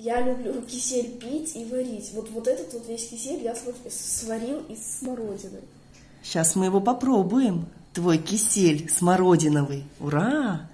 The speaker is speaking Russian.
Я люблю кисель пить и варить. Вот этот вот весь кисель я сварил из смородины. Сейчас мы его попробуем. Твой кисель смородиновый. Ура!